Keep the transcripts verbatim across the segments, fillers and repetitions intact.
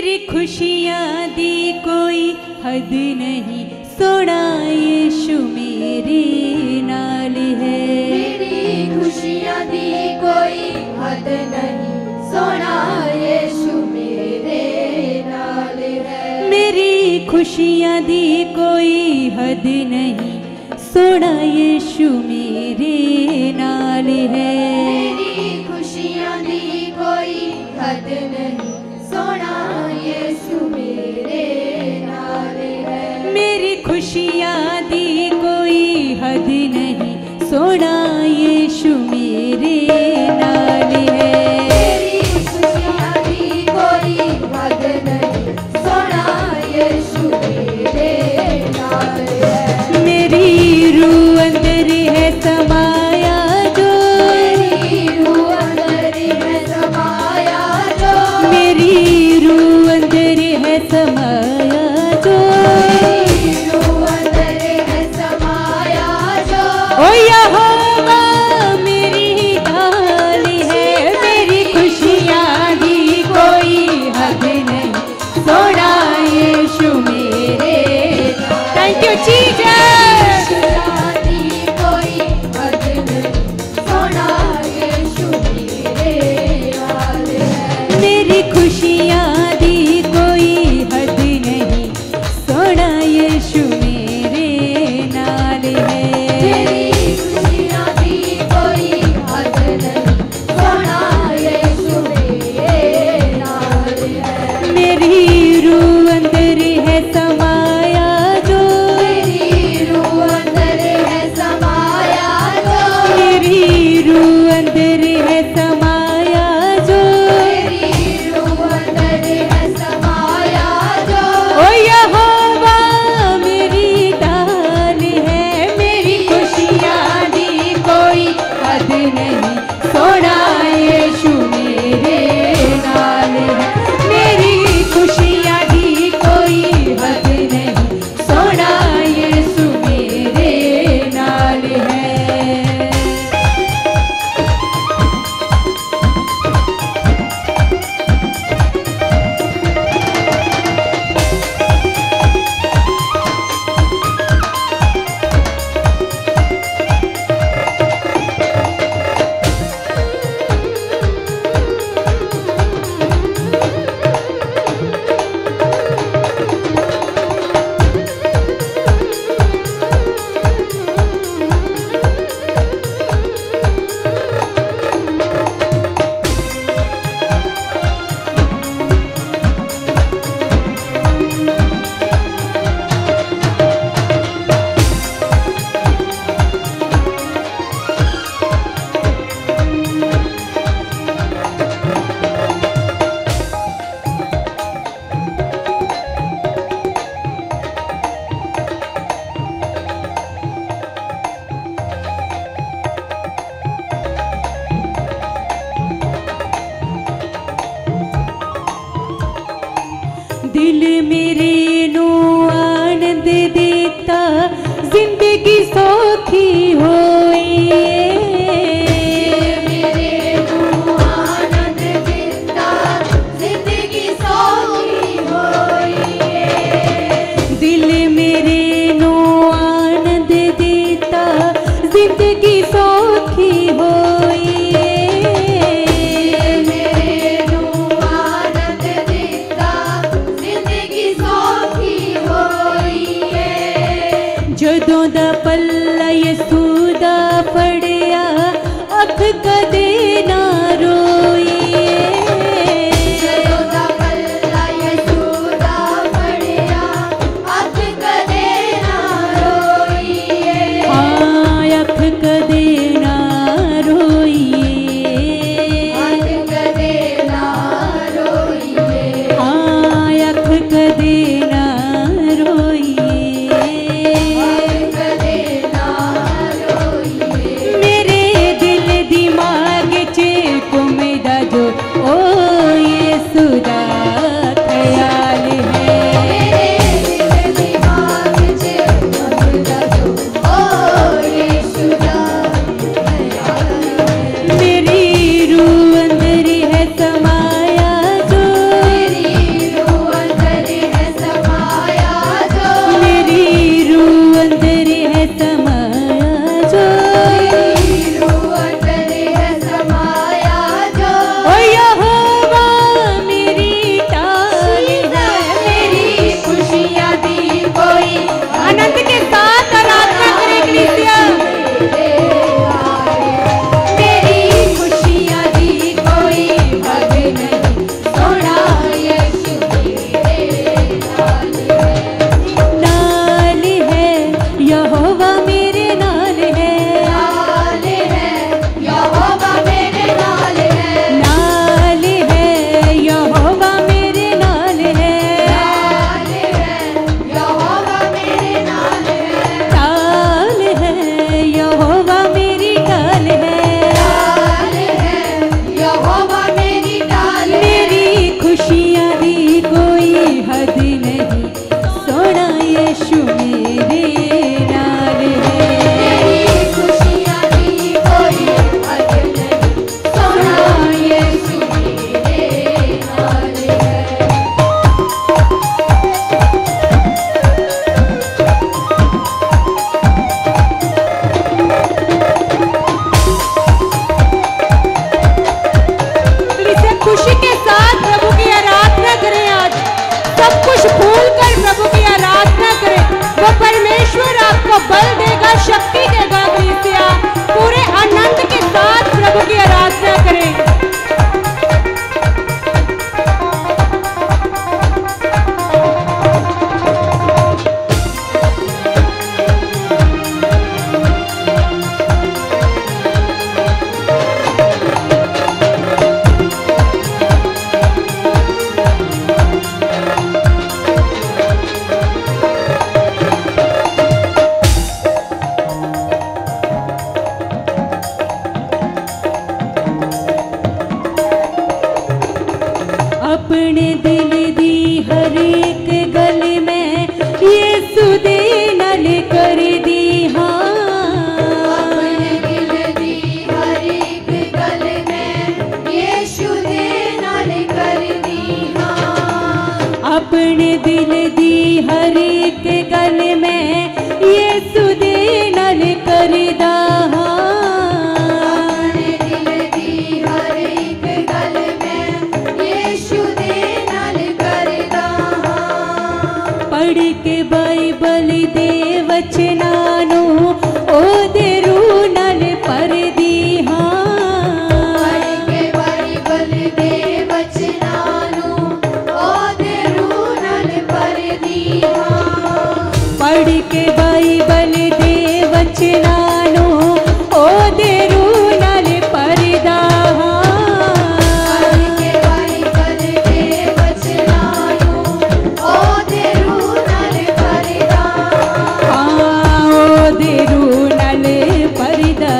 मेरी खुशियाँ दी कोई हद नहीं, सोना यीशु मेरे नाल है। मेरी खुशियाँ दी कोई हद नहीं, सोना यीशु मेरे नाल है। मेरी खुशियाँ दी कोई हद नहीं, सोना यीशु मेरे नाल है। मेरी खुशियाँ दी कोई हद नहीं, सोना यीशु मेरे नाल है। मेरी खुशियाँ दी कोई हद नहीं, सोना यीशु मेरे नाल है। मेरी खुशियाँ दी कोई हद नहीं, सोना यीशु मेरे नाल है। मेरी रूह अंदर है समाया जो, मेरी रूह अंदर है समाया जो, मेरी रूह अंदर है समाया जो, मेरी रूह अंदर है समाया जो। ओ यहोवा मेरी ढाल है। मेरी खुशियाँ दी कोई हद नहीं, सोना यीशु मेरे। Thank you Jesus. खुशियाँ दी कोई हद नहीं, सोना यीशु मेरे नाल है। मेरी खुशियाँ दी कोई हद नहीं, सोना यीशु मेरे नाल है। मेरी खुशियाँ दी कोई हद नहीं, सोना यीशु मेरे नाल है। मेरी रूह अंदर है समाया जो, मेरी रूह अंदर है समाया जो, मेरी रूह अंदर है समाया जो, मेरी रूह अंदर है समाया जो। ओ यहोवा मेरी ढाल है। मेरी खुशियाँ दी कोई हद नहीं, सोना यीशु मेरे नाल है। मेरी खुशियाँ दी कोई हद नहीं, सोना यीशु मेरे नाल है। दिल मेरे नो आनंद देता, जिंदगी सौखी होई। मेरे को आनंद देता, जिंदगी सौखी होई है। दिल मेरे नो आनंद देता, जिंदगी सौखी होई। मेरे को आनंद देता, जिंदगी सौखी होई है। जदों दा पल्ला यसू दा फड़िया, अख कदे ना रोई। ਜਦੋਂ ਦਾ ਪੱਲਾ ਯਿਸੂ ਦਾ ਫੜਿਆ, ਅੱਖ ਕਦੇ ਨਾ ਰੋਈਏ। हाँ अख कदे ना रोइए। ਅੱਖ ਕਦੇ ਨਾ ਰੋਈਏ। हाँ अख कदे ना रोइए। ਅੱਖ ਕਦੇ दिल दी हर एक गल में यीशु दे नाल कर दी हाँ अपने दिल दी हर एक गल में यीशु दे नाल कर दी हाँ अपने दिल दी हर एक गल में यीशु दे नाल करदा हाँ अपने दिल दी हर एक गल में यीशु दे नाल करदा हाँ पढ़ के बाइबल दे वचनां नूं ओदे रूह नाल भरदी हाँ पढ़ के बाइबल दे वचनां नूं ओदे रूह नाल भरदी हाँ पढ़ के बाइबल दे वचनां नूं ओदे रूह नाल भरदा पढ़ के बाइबल दे वचनां नूं ओदे रूह नाल भरदा हाँ ओदे रूह नाल भरदा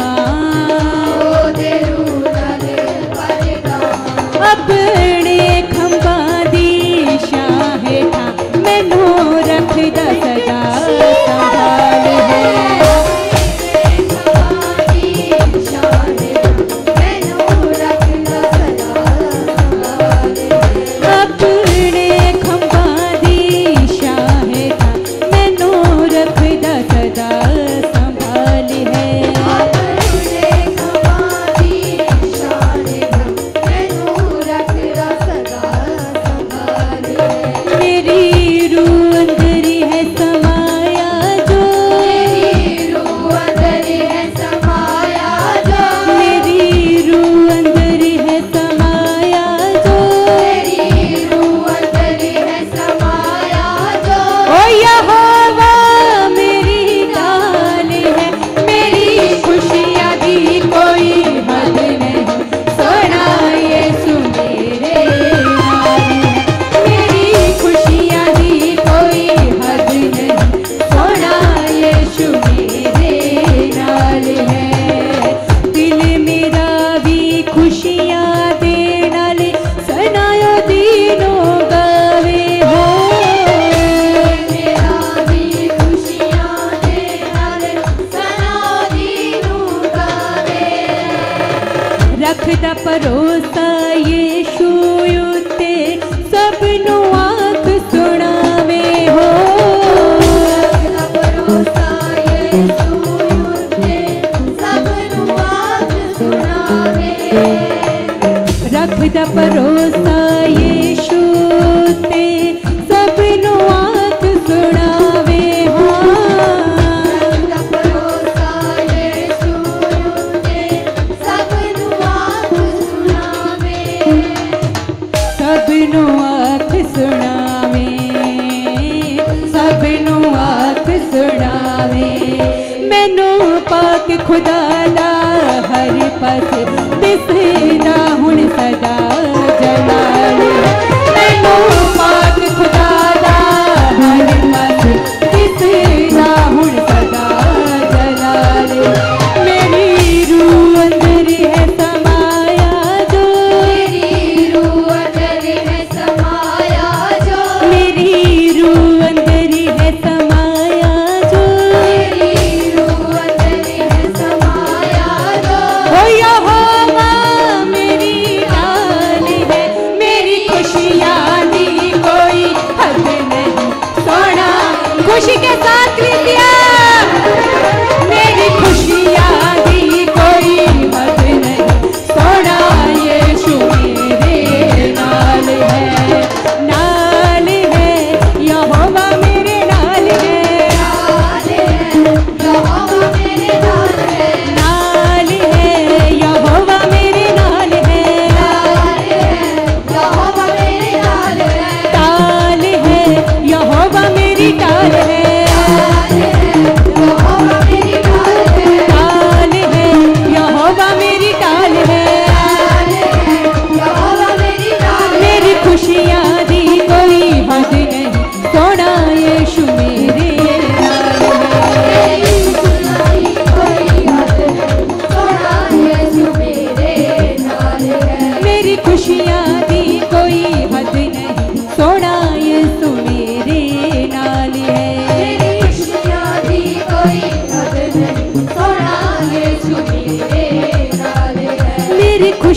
ओदे रूह नाल भरदा अपने खंभां दी छां हेठां मैनूं रखदा सदा संभाल है अपने खंभां दी छां हेठां मैनूं रखदा सदा संभाल है मेरी रूह अंदर है समाया जो मेरी रूह अंदर है समाया जो ओ यहोवा मेरी ढाल है मेरी खुशियाँ दी कोई हद नहीं सोना यीशु मेरे नाल है मेरी खुशियाँ दी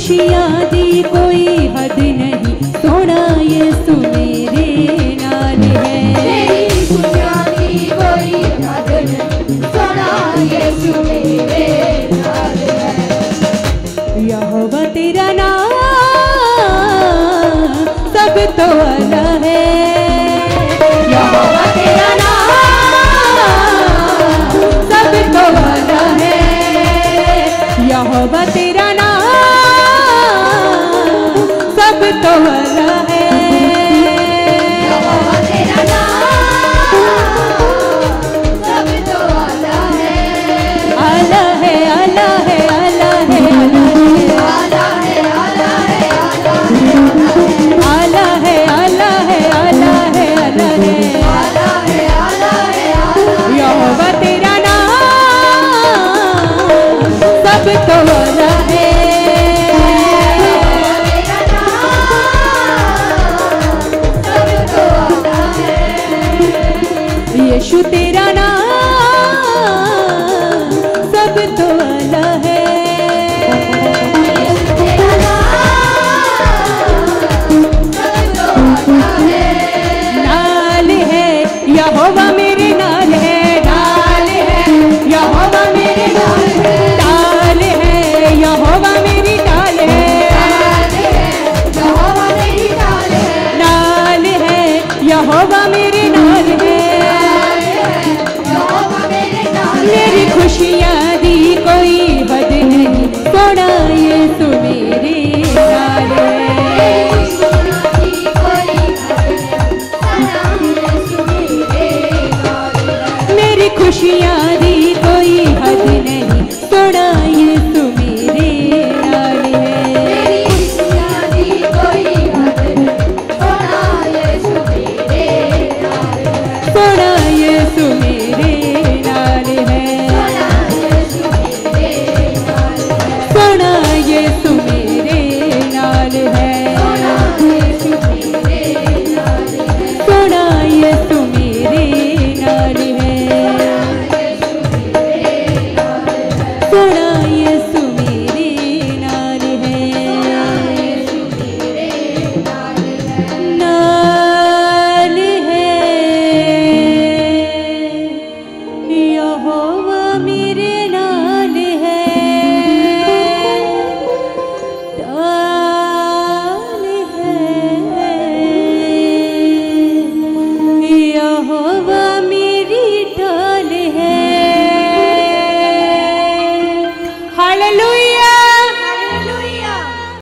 खुशियां दी कोई हद नहीं, सोना यीशु मेरे नाल है। तेरी खुशियां दी कोई हद नहीं, सोना यीशु मेरे नाल है। यहोवा तेरा नाम सब तो आला है, यहोवा तेरा नाम सब तो आला है, यहोवा तेरा नाम सब तो आला है, यहोवा तेरा नाम सब तो आला है। आला है आला है आला है आला है आला है आला है आला है आला है आला है आला है आला है आला। यहोवा तेरा नाम सब तो आला है, तेरा नाम सब तो आला है। यीशु तेरा नाम सब तो आला है। तेरा नाम सब तो आला है। नाल है यहोवा मेरे नाल है, नाल है यहोवा मेरे नाल है, नाल है यहोवा मेरी नाल है, यहोवा मेरी नाल है। नाल है यहोवा मेरे नाल है। यहोवा मेरे नाल है। मेरी खुशियां दी कोई हद नहीं, सोना यीशु मेरे नाल है।